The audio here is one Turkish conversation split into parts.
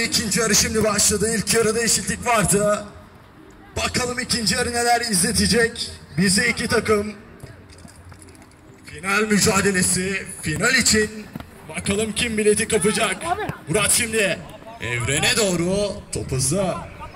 ikinci yarı şimdi başladı. İlk yarıda eşitlik vardı. Bakalım ikinci yarı neler izletecek. Bize iki takım. Final mücadelesi. Final için. Bakalım kim bileti kapacak. Murat şimdi. Evrene doğru. Top hızlı.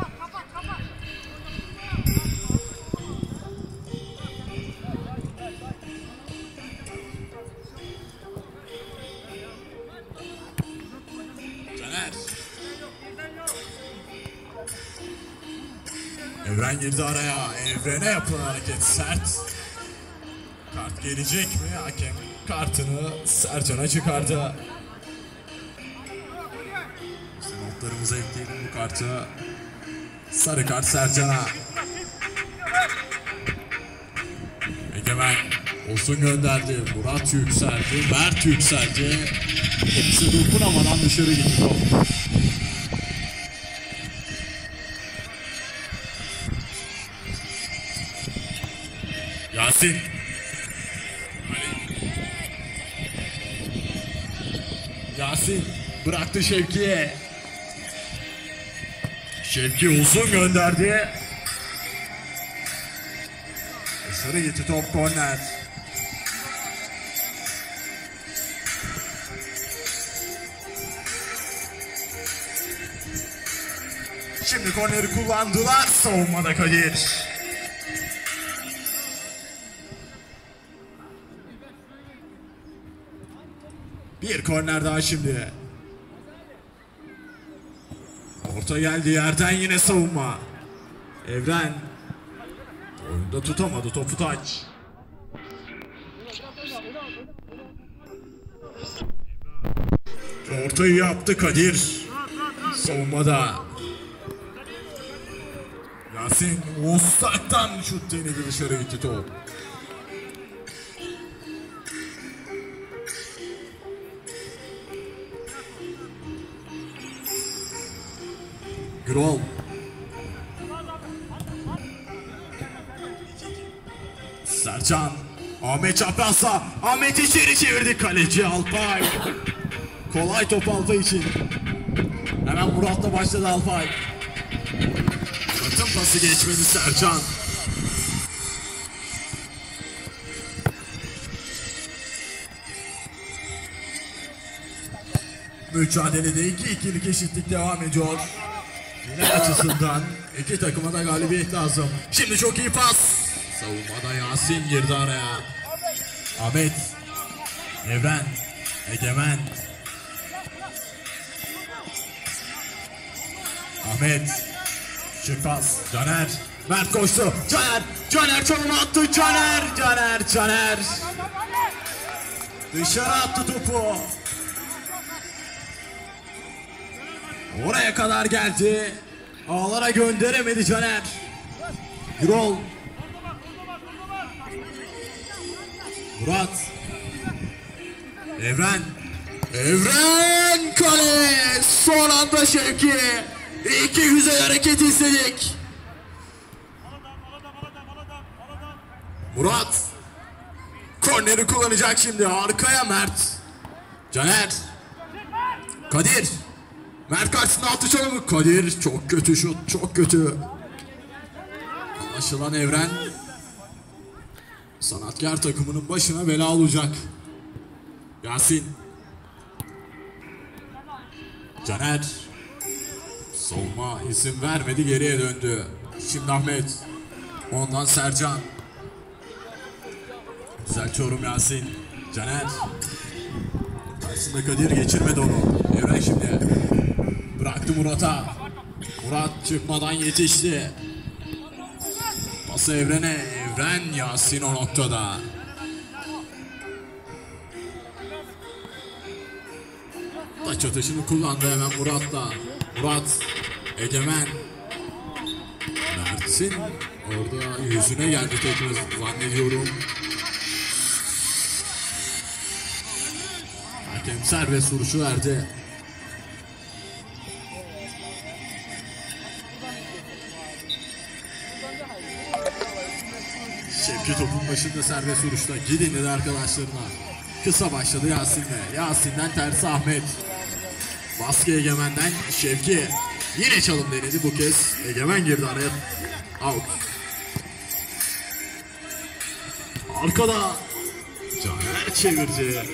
Evren girdi araya. Evrene yapılan hareket sert. Kart gelecek mi? Hakem kartını Sercan'a çıkardı. İşte notlarımıza ekleyelim bu kartı. Sarı kart Sercan'a. Egemen olsun gönderdi. Murat yükseldi. Mert yükseldi. Hepsi dokunamadan dışarı gitti top. Yasin. Yasin bıraktı Şevki'ye. Şevki uzun gönderdi. Dışarı gitti top, korner. Şimdi korneri kullandılar. Savunmada Kadir. Bir korner daha şimdi. Orta geldi, yerden yine savunma. Evren oyunda tutamadı topu, taç. Ortayı yaptı Kadir. Savunmada. Yasin uzaktan şut denedi, dışarı gitti top. Gürol. Sercan. Ahmet çaprazla. Ahmet içeri çevirdi, kaleci Alpay. Kolay top Alpay için. Hemen Murat'la başladı Alpay. Murat'ın pası geçmedi, Sercan. Mücadelede 2-2'lik eşitlik devam ediyor. Final açısından iki takıma da galibiyet lazım. Şimdi çok iyi pas. Savunmada Yasin girdi araya. Ahmet. Evren. Egemen. Ahmet. Şık pas. Caner. Mert koştu. Caner. Caner çalımı attı. Caner. Dışarı attı topu. Oraya kadar geldi. Ağlara gönderemedi Caner. Gürol. Murat. Evren. Kale. Son anda Şevki. İki güzel hareket izledik. Murat. Korneri kullanacak şimdi. Arkaya Mert. Caner. Kadir. Mert karşısında attı çalımı. Kadir çok kötü şut, çok kötü. Anlaşılan Evren sanatkar takımının başına bela olacak. Yasin. Caner. Savunma izin vermedi, geriye döndü. Şimdi Ahmet. Ondan Sercan. Güzel çorum Yasin. Caner. Karşısında Kadir, geçirmedi onu. Evren şimdi. Bıraktı Murat'a. Murat çıkmadan yetişti. Pası Evren'e. Evren, Yasin o noktada. Taç atışını kullandı hemen Murat'la. Murat. Egemen. Mert'in orada yüzüne geldi tekrar zannediyorum. Hakem serbest vuruşu verdi. Şevki topun başında serbest vuruşta. Gidin dedi arkadaşlarına. Kısa başladı Yasin'le. Yasin'den tersi Ahmet. Baskı Egemen'den Şevki. Yine çalım denedi bu kez. Egemen girdi araya. Out. Arkada. Caner çevirdi.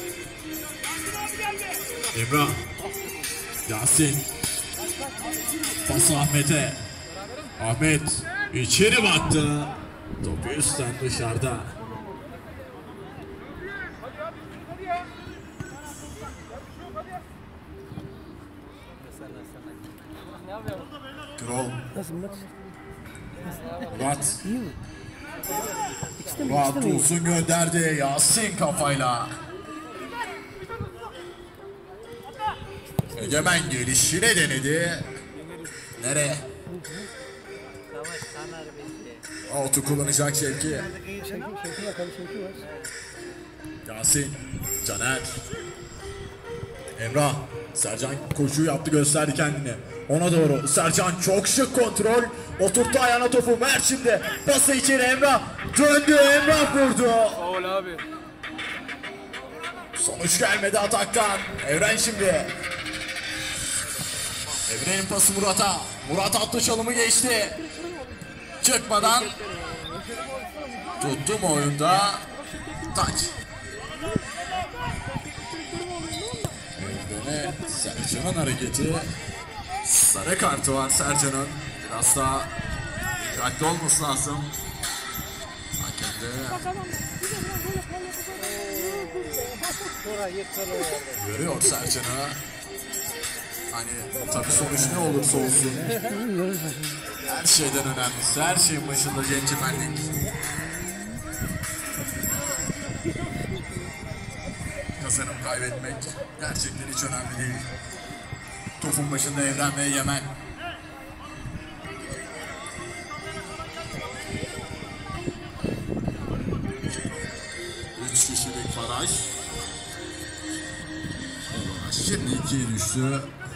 Emrah. Yasin. Pas Ahmet'e. Ahmet içeri baktı. Topu üstten dışarıda. Grol. Murat. Murat uzun gönderdi. Yasin kafayla. Egemen gelişine denedi. Nereye? Out'u kullanacak Şevki. Yasin. Caner. Emrah. Sercan koşuyu yaptı, gösterdi kendini. Ona doğru. Sercan çok şık kontrol. Oturttu ayağına topu. Mert şimdi. Pası içeri Emrah. Döndü, Emrah vurdu. Oğul abi. Sonuç gelmedi ataktan. Evren şimdi. Evren'in pası Murat'a. Murat attı, çalımı geçti. Çıkmadan tuttum oyunda. Taç. Evren'e Sercan'ın hareketi. Sarı kartı var Sercan'ın. Biraz daha dikkatli olması lazım. Hakem de görüyor Sercan'ı. Hani tabii sonuç ne olursa olsun her şeyden önemlisi, her şeyin başında centilmenlik. Kazanıp kaybetmek gerçekten hiç önemli değil. Topun başında Evren ve Egemen. Üç kişilik baraj. Şimdi ikiye düştü.